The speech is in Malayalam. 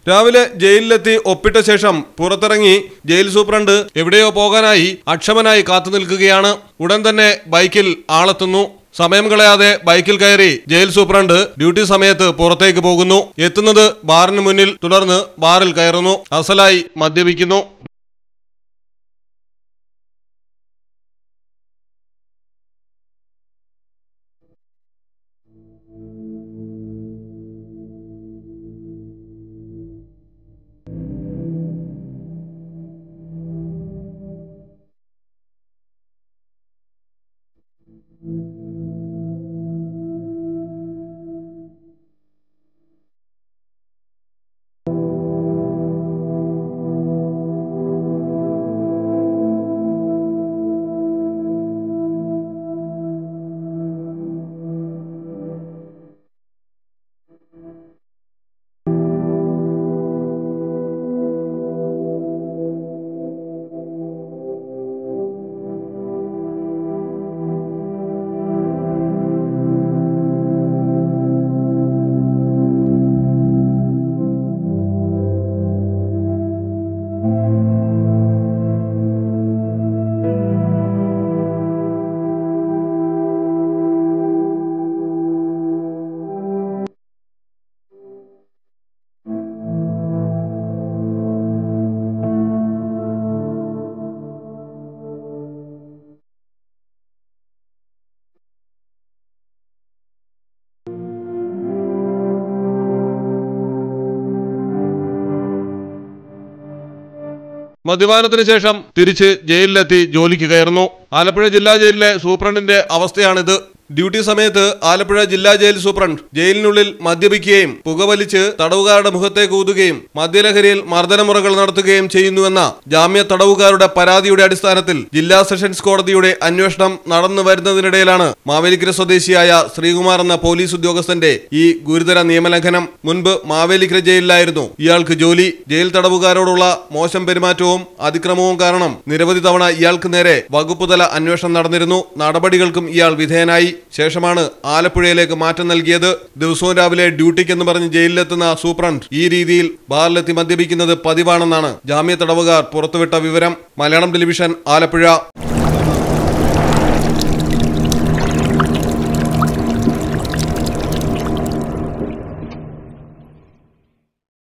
രാവിലെ ജയിലിലെത്തി ഒപ്പിട്ട ശേഷം പുറത്തിറങ്ങി ജയിൽ സൂപ്രണ്ട് എവിടെയോ പോകാനായി അക്ഷമനായി കാത്തുനിൽക്കുകയാണ്. ഉടൻ തന്നെ ബൈക്കിൽ ആളെത്തുന്നു. സമയം കളയാതെ ബൈക്കിൽ കയറി ജയിൽ സൂപ്രണ്ട് ഡ്യൂട്ടി സമയത്ത് പുറത്തേക്ക് പോകുന്നു. എത്തുന്നത് ബാറിന് മുന്നിൽ, തുടർന്ന് ബാറിൽ കയറുന്നു. അസലായി മദ്യപിക്കുന്നു. മദ്യപാനത്തിന് ശേഷം തിരിച്ച് ജയിലിലെത്തി ജോലിക്ക് കയറുന്നു. ആലപ്പുഴ ജില്ലാ ജയിലിലെ സൂപ്രണ്ടിന്റെ അവസ്ഥയാണിത്. ഡ്യൂട്ടി സമയത്ത് ആലപ്പുഴ ജില്ലാ ജയിൽ സൂപ്രണ്ട് ജയിലിനുള്ളിൽ മദ്യപിക്കുകയും പുകവലിച്ച് തടവുകാരുടെ മുഖത്തേക്ക് ഊതുകയും മദ്യലഹരിയിൽ മർദ്ദനമുറകൾ നടത്തുകയും ചെയ്യുന്നുവെന്ന ജാമ്യ തടവുകാരുടെ പരാതിയുടെ അടിസ്ഥാനത്തിൽ ജില്ലാ സെഷൻസ് കോടതിയുടെ അന്വേഷണം നടന്നു വരുന്നതിനിടയിലാണ് മാവേലിക്കര സ്വദേശിയായ ശ്രീകുമാർ എന്ന പോലീസ് ഉദ്യോഗസ്ഥന്റെ ഈ ഗുരുതര നിയമലംഘനം. മുൻപ് മാവേലിക്കര ജയിലിലായിരുന്നു ഇയാൾക്ക് ജോലി. ജയിൽ തടവുകാരോടുള്ള മോശം പെരുമാറ്റവും അതിക്രമവും കാരണം നിരവധി തവണ ഇയാൾക്ക് നേരെ വകുപ്പുതല അന്വേഷണം നടന്നിരുന്നു. നടപടികൾക്കും ഇയാൾ വിധേയനായി. ശേഷമാണ് ആലപ്പുഴയിലേക്ക് മാറ്റം നൽകിയത്. ദിവസവും രാവിലെ ഡ്യൂട്ടിക്കെന്ന് പറഞ്ഞ് ജയിലിലെത്തുന്ന സൂപ്രണ്ട് ഈ രീതിയിൽ ബാറിലെത്തി മദ്യപിക്കുന്നത് പതിവാണെന്നാണ് ജാമ്യ തടവുകാർ പുറത്തുവിട്ട വിവരം. മലയാളം ടെലിവിഷൻ, ആലപ്പുഴ.